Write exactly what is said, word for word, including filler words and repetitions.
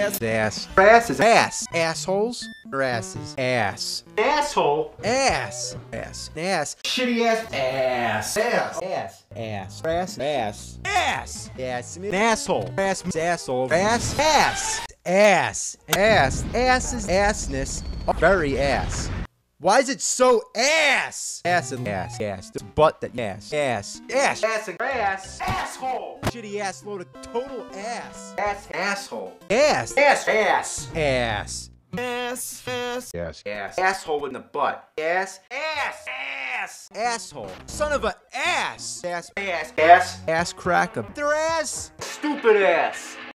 ass. Ass. Ass is Ass. Assholes. Or asses. Ass. asshole. Ass. Ass. Ass. Shitty ass. Ass. Ass. Ass. Ass. Ass. Ass. Ass. Ass. An asshole. Ass. Asshole. Ass. Ass. Ass. Ass. Ass is assness. Very ass. Why is it so ass? Ass and ass. Ass. The butt that ass. Ass. Ass. Ass and ass. Asshole. Shitty ass load of total ass. Ass. Asshole. Ass. Ass. Ass. Ass. Ass. Ass. Yes. Ass. Asshole in the butt. Ass. Ass. Ass. Asshole. Son of a ass. Ass. Ass. Ass. Ass crack of their ass. Stupid ass.